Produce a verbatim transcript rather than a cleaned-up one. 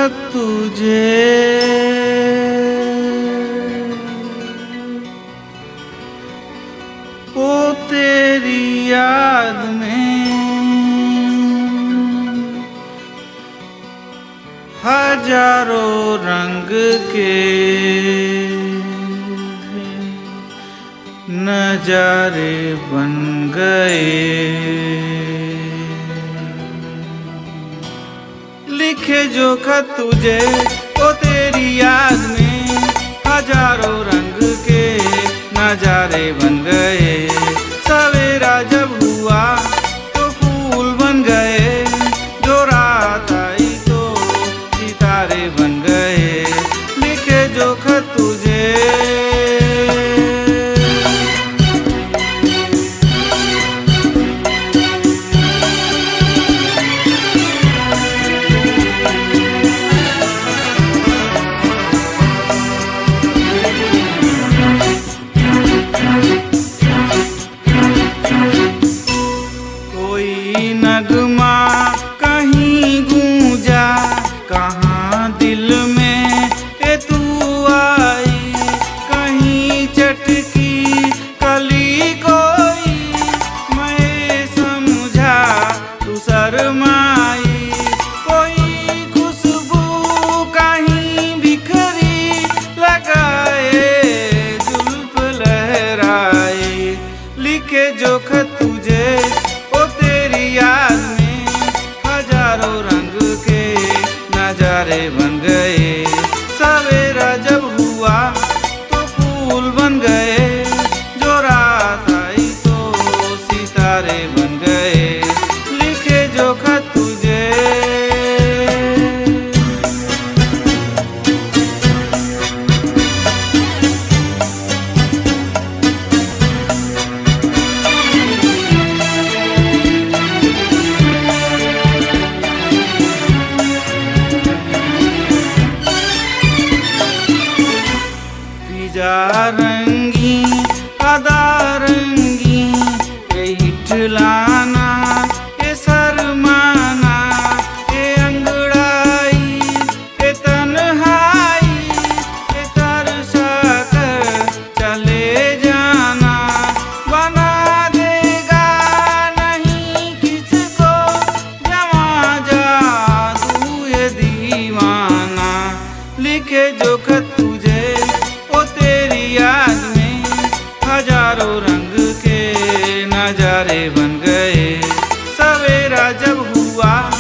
खत तुझे ओ तेरी याद में हजारों रंग के नजारे बन गए। लिखे जो खत तुझे ओ तेरी याद में हजारों रंग के नजारे बन गए। सवेरा जब हुआ तो फूल बन गए, जो रात आई तो सितारे बन गए। लिखे जो खत तुझे नगमा कहीं गूंजा, कहाँ दिल में ए तू आई। कहीं चटकी कली कोई मैं समझा तू शर्माई। कोई खुशबू कहीं बिखरी लगाए जुल्फ लहराए। लिखे जो खत तुझे याद में हजारों रंग के नजारे बन गए। सवेरा जब हुआ तो फूल बन गए, जो रात आई तो सितारे बन गए। लिखे जो खत तुझे रंगी अदा रंगी ये हिठलाना ये शर्माना ये अंगड़ाई ये तन्हाई ये तरसा कर चले जाना। बना देगा नहीं किसको जमा जादू ये दीवाना। लिखे जो खत तुझे याद में हजारों रंग के नजारे बन गए। सवेरा जब हुआ